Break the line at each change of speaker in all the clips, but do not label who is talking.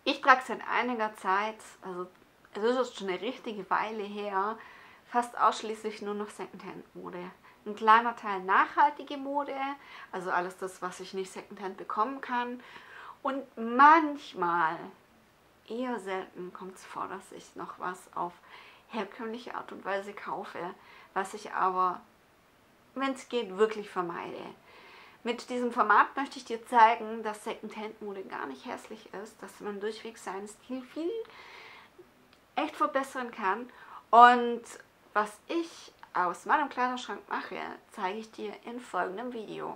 Ich trage seit einiger Zeit, also es ist jetzt schon eine richtige Weile her, fast ausschließlich nur noch Secondhand-Mode. Ein kleiner Teil nachhaltige Mode, also alles das, was ich nicht Secondhand bekommen kann. Und manchmal, eher selten, kommt es vor, dass ich noch was auf herkömmliche Art und Weise kaufe, was ich aber, wenn es geht, wirklich vermeide. Mit diesem Format möchte ich dir zeigen, dass Secondhand-Mode gar nicht hässlich ist, dass man durchweg seinen Stil viel echt verbessern kann. Und was ich aus meinem Kleiderschrank mache, zeige ich dir in folgendem Video.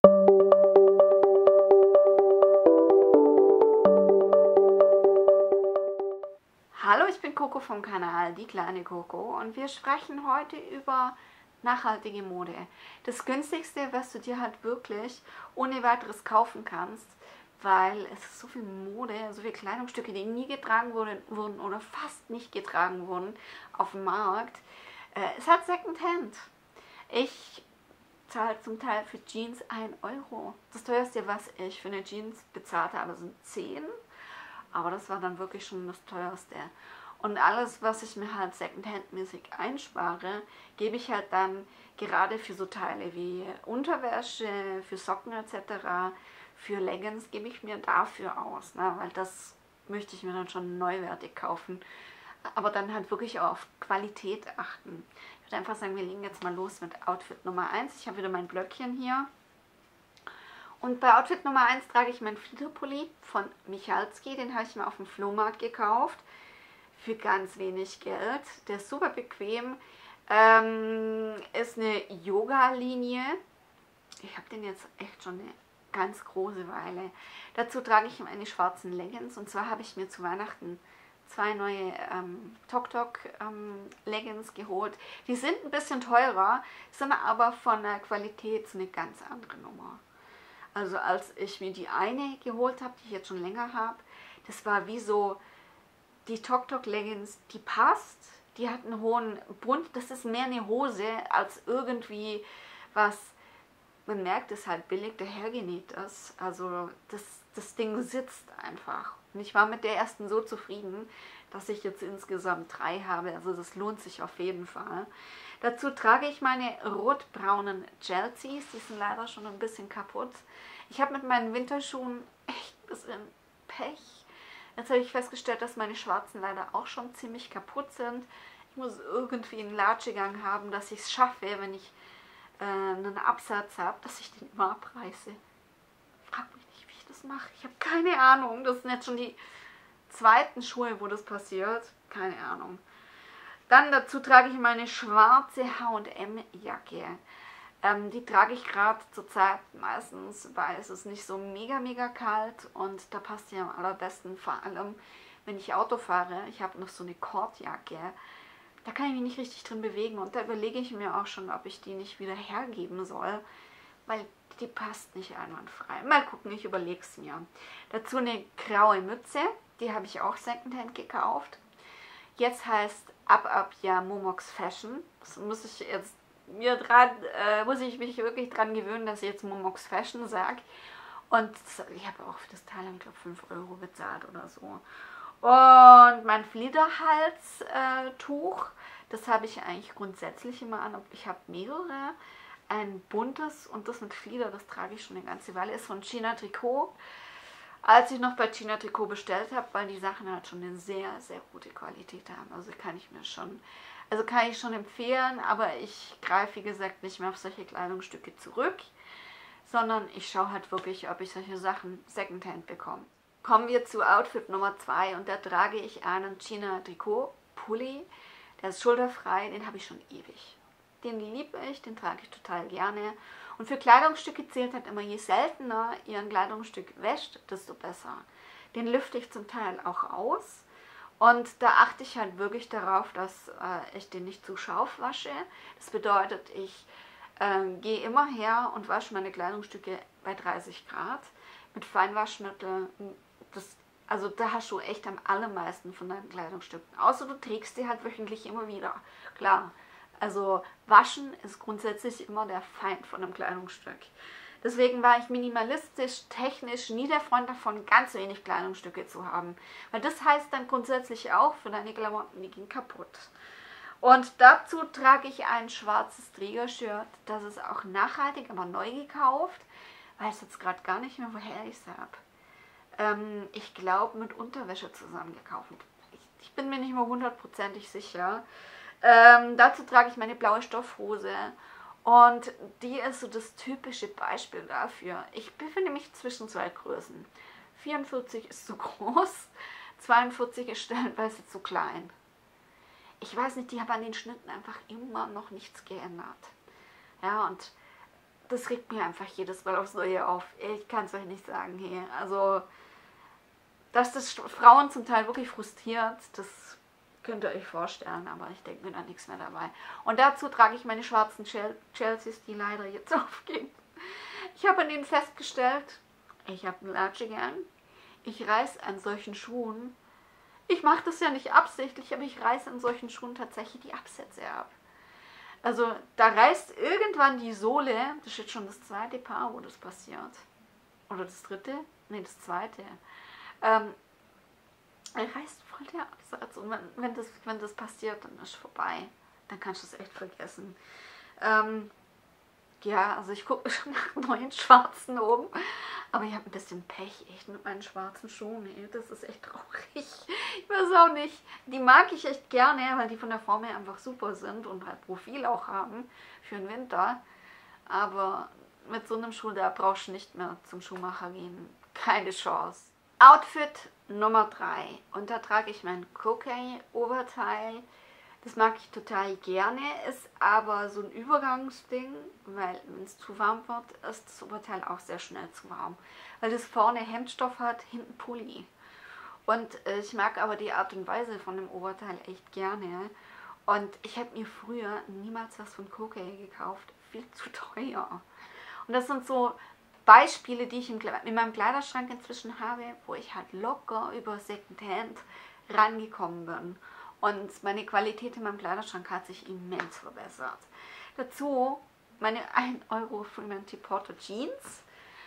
Hallo, ich bin Coco vom Kanal Die kleine Coco und wir sprechen heute über nachhaltige Mode. Das günstigste, was du dir halt wirklich ohne weiteres kaufen kannst, weil es ist so viel Mode, so viele Kleidungsstücke, die nie getragen wurden oder fast nicht getragen wurden auf dem Markt. Es hat Secondhand. Ich zahle zum Teil für Jeans 1 Euro. Das teuerste, was ich für eine Jeans bezahlt habe, sind 10. Aber das war dann wirklich schon das teuerste. Und alles, was ich mir halt Secondhand-mäßig einspare, gebe ich halt dann gerade für so Teile wie Unterwäsche, für Socken etc., für Leggings gebe ich mir dafür aus, ne? Weil das möchte ich mir dann schon neuwertig kaufen. Aber dann halt wirklich auch auf Qualität achten. Ich würde einfach sagen, wir legen jetzt mal los mit Outfit Nummer 1. Ich habe wieder mein Blöckchen hier. Und bei Outfit Nummer 1 trage ich meinen Fliederpulli von Michalski. Den habe ich mir auf dem Flohmarkt gekauft. Für ganz wenig Geld. Der ist super bequem. Ist eine Yoga-Linie. Ich habe den jetzt echt schon eine ganz große Weile. Dazu trage ich meine schwarzen Leggings. Und zwar habe ich mir zu Weihnachten 2 neue Tok Tok Leggings geholt. Die sind ein bisschen teurer, sind aber von der Qualität eine ganz andere Nummer. Also als ich mir die eine geholt habe, die ich jetzt schon länger habe, das war wie so die Tok Tok Leggings, die passt, die hat einen hohen Bund, das ist mehr eine Hose als irgendwie was, man merkt, es halt billig dahergenäht ist. Also das Ding sitzt einfach. Und ich war mit der ersten so zufrieden, dass ich jetzt insgesamt 3 habe. Also das lohnt sich auf jeden Fall. Dazu trage ich meine rotbraunen Chelseas. Die sind leider schon ein bisschen kaputt. Ich habe mit meinen Winterschuhen echt ein bisschen Pech. Jetzt habe ich festgestellt, dass meine schwarzen leider auch schon ziemlich kaputt sind. Ich muss irgendwie einen Latschegang haben, dass ich es schaffe, wenn ich einen Absatz habe, dass ich den immer abreiße. Frag mich nicht, wie ich das mache. Ich habe keine Ahnung. Das sind jetzt schon die zweiten Schuhe, wo das passiert. Keine Ahnung. Dann dazu trage ich meine schwarze H&M-Jacke. Die trage ich gerade zur Zeit meistens, weil es ist nicht so mega kalt und da passt die am allerbesten, vor allem wenn ich Auto fahre. Ich habe noch so eine Kordjacke. Da kann ich mich nicht richtig drin bewegen und da überlege ich mir auch schon, ob ich die nicht wieder hergeben soll, weil die passt nicht einwandfrei. Mal gucken, ich überlege es mir. Dazu eine graue Mütze, die habe ich auch Secondhand gekauft. Jetzt heißt ab ja Momox Fashion. Das muss ich jetzt muss ich mich wirklich dran gewöhnen, dass ich jetzt Momox Fashion sage. Und ich habe auch für das Teil, ich glaube, 5 Euro bezahlt oder so. Und mein Fliederhalstuch, das habe ich eigentlich grundsätzlich immer an. Ich habe mehrere. Ein buntes und das mit Flieder, das trage ich schon eine ganze Weile. Ist von China Tricot. Als ich noch bei China Tricot bestellt habe, weil die Sachen halt schon eine sehr gute Qualität haben. Also kann ich schon empfehlen, aber ich greife, wie gesagt, nicht mehr auf solche Kleidungsstücke zurück, sondern ich schaue halt wirklich, ob ich solche Sachen Secondhand bekomme. Kommen wir zu Outfit Nummer 2 und da trage ich einen China Tricot Pulli. Der ist schulterfrei, den habe ich schon ewig. Den liebe ich, den trage ich total gerne. Und für Kleidungsstücke zählt halt immer, je seltener ihr ein Kleidungsstück wäscht, desto besser. Den lüfte ich zum Teil auch aus. Und da achte ich halt wirklich darauf, dass ich den nicht zu scharf wasche. Das bedeutet, ich gehe immer her und wasche meine Kleidungsstücke bei 30 Grad mit Feinwaschmittel. Also da hast du echt am allermeisten von deinen Kleidungsstücken. Außer du trägst die halt wöchentlich immer wieder. Klar, also waschen ist grundsätzlich immer der Feind von einem Kleidungsstück. Deswegen war ich minimalistisch, technisch nie der Freund davon, ganz wenig Kleidungsstücke zu haben. Weil das heißt dann grundsätzlich auch für deine Klamotten, die gehen kaputt. Und dazu trage ich ein schwarzes Trägershirt. Das ist auch nachhaltig, aber neu gekauft. Weiß jetzt gerade gar nicht mehr, woher ich es habe. Ich glaube, mit Unterwäsche zusammengekauft. Ich bin mir nicht mehr hundertprozentig sicher. Dazu trage ich meine blaue Stoffhose. Und die ist so das typische Beispiel dafür. Ich befinde mich zwischen zwei Größen. 44 ist zu groß, 42 ist stellenweise zu klein. Ich weiß nicht, die haben an den Schnitten einfach immer noch nichts geändert. Ja, und das regt mir einfach jedes Mal aufs Neue auf. Ich kann es euch nicht sagen, hey. Also, dass das Frauen zum Teil wirklich frustriert, das könnt ihr euch vorstellen, aber ich denke mir da nichts mehr dabei. Und dazu trage ich meine schwarzen Chelseas, die leider jetzt aufgehen. Ich habe an denen festgestellt, ich habe einen Latsche gern. Ich reiße an solchen Schuhen. Ich mache das ja nicht absichtlich, aber ich reiße an solchen Schuhen tatsächlich die Absätze ab. Also da reißt irgendwann die Sohle, das ist jetzt schon das zweite Paar, wo das passiert. Oder das dritte? Ne, das zweite. Er reißt voll der Absatz. Und wenn das passiert, dann ist vorbei. Dann kannst du es echt vergessen. Ja, also ich gucke schon nach neuen schwarzen oben. Aber ich habe ein bisschen Pech echt mit meinen schwarzen Schuhen. Ey. Das ist echt traurig. Ich weiß auch nicht. Die mag ich echt gerne, weil die von der Form her einfach super sind und halt Profil auch haben für den Winter. Aber mit so einem Schuh, da brauchst du nicht mehr zum Schuhmacher gehen. Keine Chance. Outfit Nummer 3. Und da trage ich mein Kokei-Oberteil. Das mag ich total gerne, ist aber so ein Übergangsding, weil wenn es zu warm wird, ist das Oberteil auch sehr schnell zu warm. Weil das vorne Hemdstoff hat, hinten Pulli. Und ich mag aber die Art und Weise von dem Oberteil echt gerne. Und ich habe mir früher niemals was von Kokei gekauft, viel zu teuer. Und das sind so Beispiele, die ich in meinem Kleiderschrank inzwischen habe, wo ich halt locker über Secondhand rangekommen bin. Und meine Qualität in meinem Kleiderschrank hat sich immens verbessert. Dazu meine 1 Euro Fremantle Porter Jeans.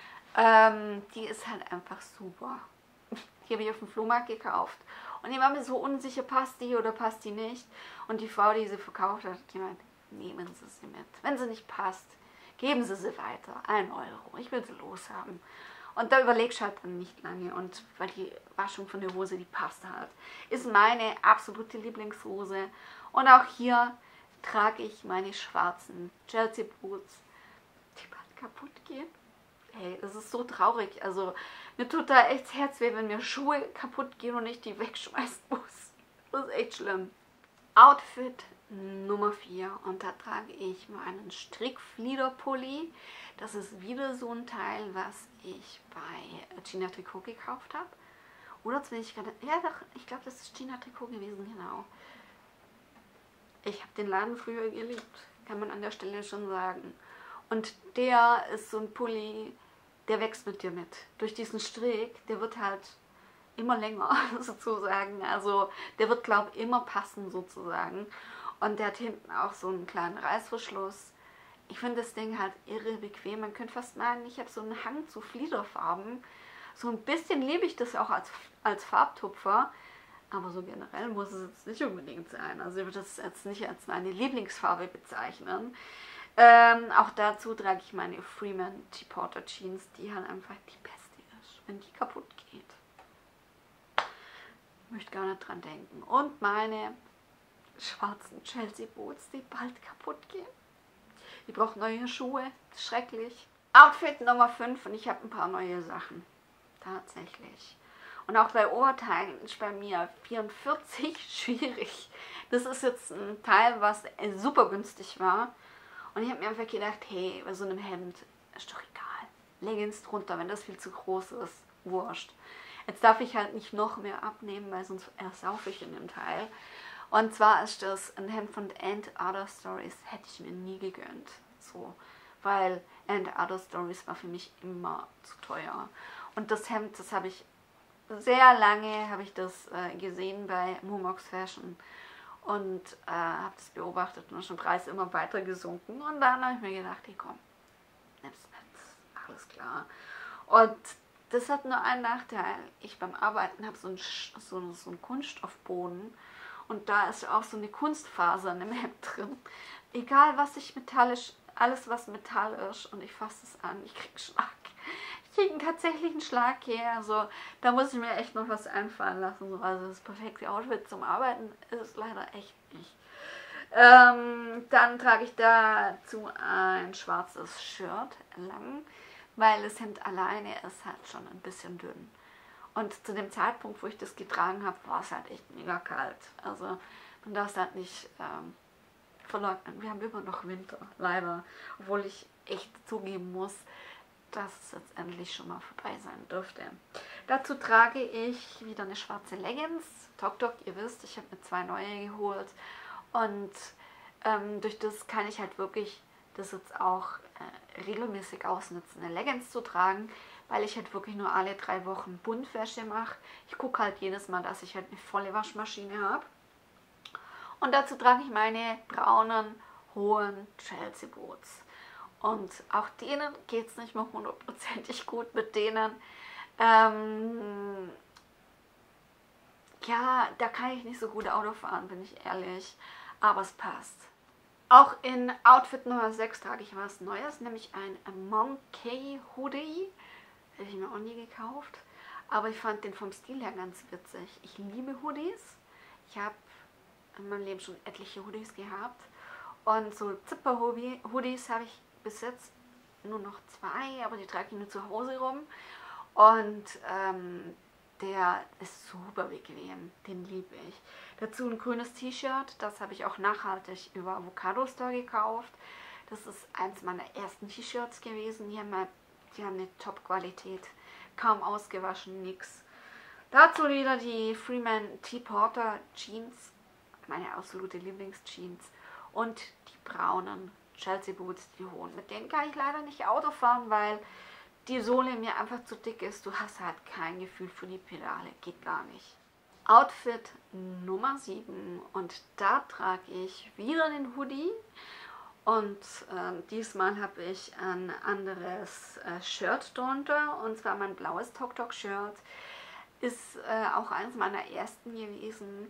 Die ist halt einfach super. Die habe ich auf dem Flohmarkt gekauft. Und ich war mir so unsicher, passt die oder passt die nicht. Und die Frau, die sie verkauft hat, die meinte, nehmen Sie sie mit. Wenn sie nicht passt, geben Sie sie weiter. 1 Euro. Ich will sie loshaben. Und da überlegst du halt dann nicht lange. Und weil die Waschung von der Hose, die passt halt. Ist meine absolute Lieblingshose. Und auch hier trage ich meine schwarzen Chelsea Boots, die bald kaputt gehen. Hey, das ist so traurig. Also mir tut da echt das Herz weh, wenn mir Schuhe kaputt gehen und ich die wegschmeißen muss. Das ist echt schlimm. Outfit Nummer 4. Und da trage ich meinen Strickfliederpulli. Das ist wieder so ein Teil, was ich bei Gina Tricot gekauft habe. Oder jetzt bin ich gerade... Ja doch, ich glaube, das ist Gina Tricot gewesen, genau. Ich habe den Laden früher geliebt, kann man an der Stelle schon sagen. Und der ist so ein Pulli, der wächst mit dir mit. Durch diesen Strick, der wird halt immer länger, sozusagen. Also der wird, glaube ich, immer passen, sozusagen. Und der hat hinten auch so einen kleinen Reißverschluss. Ich finde das Ding halt irre bequem. Man könnte fast meinen, ich habe so einen Hang zu Fliederfarben. So ein bisschen liebe ich das auch als Farbtupfer. Aber so generell muss es jetzt nicht unbedingt sein. Also ich würde das jetzt nicht als meine Lieblingsfarbe bezeichnen. Auch dazu trage ich meine Fremantle Porter Jeans, die halt einfach die beste ist, wenn die kaputt geht. Ich möchte gar nicht dran denken. Und meine schwarzen Chelsea Boots, die bald kaputt gehen. Die braucht neue Schuhe, schrecklich. Outfit Nummer 5 und ich habe ein paar neue Sachen. Tatsächlich. Und auch bei Oberteilen ist bei mir 44 schwierig. Das ist jetzt ein Teil, was super günstig war. Und ich habe mir einfach gedacht, hey, bei so einem Hemd ist doch egal. Leggings drunter, wenn das viel zu groß ist, wurscht. Jetzt darf ich halt nicht noch mehr abnehmen, weil sonst ersaufe ich in dem Teil. Und zwar ist das ein Hemd von And Other Stories, hätte ich mir nie gegönnt. So, weil And Other Stories war für mich immer zu teuer. Und das Hemd, das habe ich sehr lange gesehen bei Momox Fashion und habe das beobachtet und ist der Preis immer weiter gesunken. Und dann habe ich mir gedacht, hey komm, nimm's mit, alles klar. Und das hat nur einen Nachteil. Ich beim Arbeiten habe so einen Kunststoffboden und da ist auch so eine Kunstfaser in dem Hemd drin. Egal was ich metallisch, alles was Metall ist und ich fasse es an, ich kriege Schlag. Ich kriege einen tatsächlichen Schlag hier. Also da muss ich mir echt noch was einfallen lassen. Also das perfekte Outfit zum Arbeiten ist es leider echt nicht. Dann trage ich dazu ein schwarzes Shirt lang, weil das Hemd alleine ist halt schon ein bisschen dünn. Und zu dem Zeitpunkt, wo ich das getragen habe, war es halt echt mega kalt. Also man darf es halt nicht verleugnen. Wir haben immer noch Winter, leider. Obwohl ich echt zugeben muss, dass es jetzt endlich schon mal vorbei sein dürfte. Dazu trage ich wieder eine schwarze Leggings. Tok Tok, ihr wisst, ich habe mir 2 neue geholt. Und durch das kann ich halt wirklich das jetzt auch regelmäßig ausnutzen, eine Leggings zu tragen, weil ich halt wirklich nur alle 3 Wochen Buntwäsche mache. Ich gucke halt jedes Mal, dass ich halt eine volle Waschmaschine habe. Und dazu trage ich meine braunen, hohen Chelsea Boots. Und auch denen geht es nicht mehr hundertprozentig gut mit denen. Ja, da kann ich nicht so gut Auto fahren, bin ich ehrlich. Aber es passt. Auch in Outfit Nummer 6 trage ich was Neues, nämlich ein Monkey Hoodie. Hätte ich mir auch nie gekauft. Aber ich fand den vom Stil her ganz witzig. Ich liebe Hoodies. Ich habe in meinem Leben schon etliche Hoodies gehabt. Und so Zipper-Hoodies habe ich bis jetzt nur noch 2, aber die trage ich nur zu Hause rum. Und der ist super bequem, den liebe ich. Dazu ein grünes T-Shirt, das habe ich auch nachhaltig über Avocado Store gekauft. Das ist eins meiner ersten T-Shirts gewesen. Die haben eine Top-Qualität, kaum ausgewaschen, nix. Dazu wieder die Freeman T. Porter Jeans, meine absolute Lieblingsjeans. Und die braunen Chelsea Boots, die hohen. Mit denen kann ich leider nicht Auto fahren, weil die Sohle mir einfach zu dick ist. Du hast halt kein Gefühl für die Pedale, geht gar nicht. Outfit Nummer 7 und da trage ich wieder den Hoodie und diesmal habe ich ein anderes Shirt drunter und zwar mein blaues Tok Tok Shirt. Ist auch eines meiner ersten gewesen.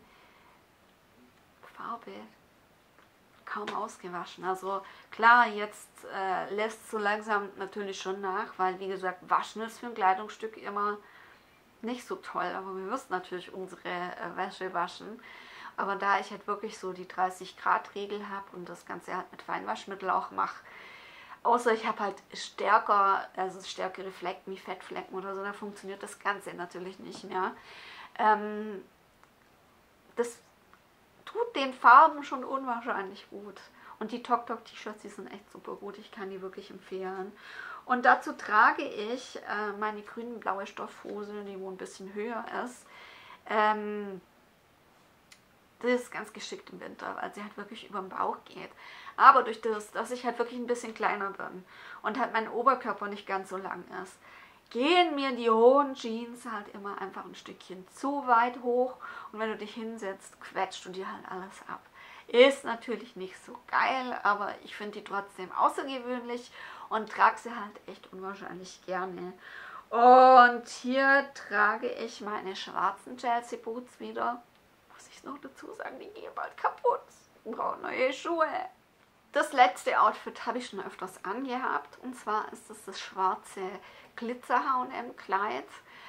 Farbe kaum ausgewaschen. Also klar, jetzt lässt es so langsam natürlich schon nach, weil wie gesagt, waschen ist für ein Kleidungsstück immer nicht so toll, aber wir müssen natürlich unsere Wäsche waschen. Aber da ich halt wirklich so die 30-Grad-Regel habe und das Ganze halt mit Feinwaschmittel auch mache, außer ich habe halt stärkere Flecken wie Fettflecken oder so, da funktioniert das Ganze natürlich nicht mehr. Das tut den Farben schon unwahrscheinlich gut. Und die Tok Tok T-Shirts, die sind echt super gut. Ich kann die wirklich empfehlen. Und dazu trage ich meine grün-blaue Stoffhose, die wo ein bisschen höher ist. Das ist ganz geschickt im Winter, weil sie halt wirklich über den Bauch geht. Aber durch das, dass ich halt wirklich ein bisschen kleiner bin und halt mein Oberkörper nicht ganz so lang ist, gehen mir die hohen Jeans halt immer einfach ein Stückchen zu weit hoch und wenn du dich hinsetzt, quetscht du dir halt alles ab. Ist natürlich nicht so geil, aber ich finde die trotzdem außergewöhnlich und trage sie halt echt unwahrscheinlich gerne. Und hier trage ich meine schwarzen Chelsea Boots wieder. Muss ich noch dazu sagen, die gehen bald kaputt. Ich brauche neue Schuhe. Das letzte Outfit habe ich schon öfters angehabt und zwar ist es das schwarze Glitzer H&M Kleid.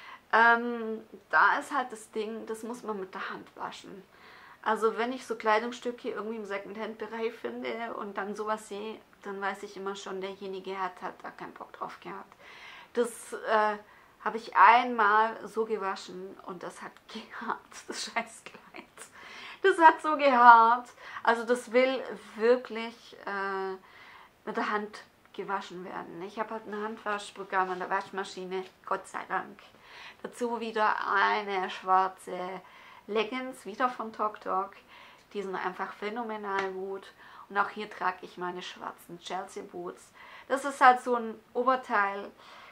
Da ist halt das Ding, das muss man mit der Hand waschen. Also wenn ich so Kleidungsstücke irgendwie im Secondhand-Bereich finde und dann sowas sehe, dann weiß ich immer schon, derjenige hat da keinen Bock drauf gehabt. Das habe ich einmal so gewaschen und das hat gehabt, das scheiß Kleid. Das hat so gehaart. Also das will wirklich mit der Hand gewaschen werden. Ich habe halt ein Handwaschprogramm an der Waschmaschine, Gott sei Dank. Dazu wieder eine schwarze Leggings, wieder von Tok Tok. Die sind einfach phänomenal gut. Und auch hier trage ich meine schwarzen Chelsea Boots. Das ist halt so ein Oberteil.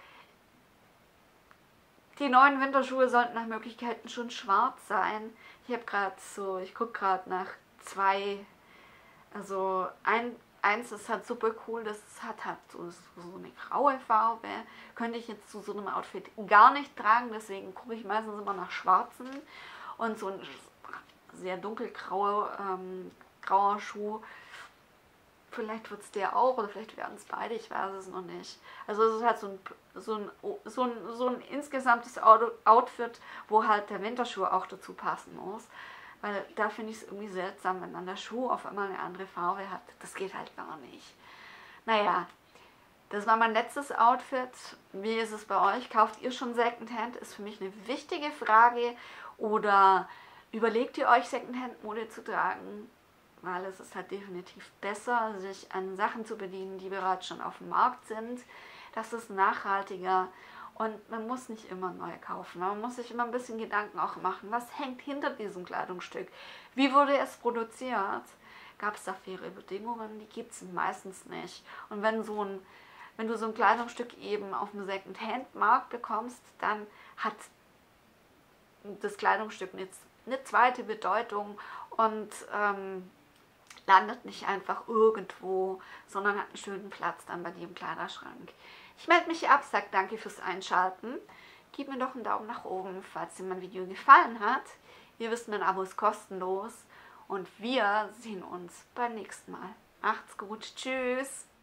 Die neuen Winterschuhe sollten nach Möglichkeiten schon schwarz sein. Ich gucke gerade nach 2, also eins ist halt super cool, das hat halt so eine graue Farbe. Könnte ich jetzt zu so einem Outfit gar nicht tragen, deswegen gucke ich meistens immer nach schwarzen. Und so ein sehr dunkelgrauer grauer Schuh, vielleicht wird es der auch oder vielleicht werden es beide, ich weiß es noch nicht. Also es ist halt so ein insgesamtes Outfit, wo halt der Winterschuh auch dazu passen muss. Weil da finde ich es irgendwie seltsam, wenn dann der Schuh auf einmal eine andere Farbe hat. Das geht halt gar nicht. Naja, das war mein letztes Outfit. Wie ist es bei euch? Kauft ihr schon Secondhand? Ist für mich eine wichtige Frage. Oder überlegt ihr euch Secondhand-Mode zu tragen? Weil es ist halt definitiv besser, sich an Sachen zu bedienen, die bereits schon auf dem Markt sind. Das ist nachhaltiger und man muss nicht immer neu kaufen. Man muss sich immer ein bisschen Gedanken auch machen, was hängt hinter diesem Kleidungsstück? Wie wurde es produziert? Gab es da faire Bedingungen? Die gibt es meistens nicht. Und wenn du so ein Kleidungsstück eben auf dem Second-Hand-Markt bekommst, dann hat das Kleidungsstück eine zweite Bedeutung und landet nicht einfach irgendwo, sondern hat einen schönen Platz dann bei dir im Kleiderschrank. Ich melde mich ab, sage danke fürs Einschalten. Gib mir doch einen Daumen nach oben, falls dir mein Video gefallen hat. Ihr wisst, mein Abo ist kostenlos und wir sehen uns beim nächsten Mal. Macht's gut, tschüss!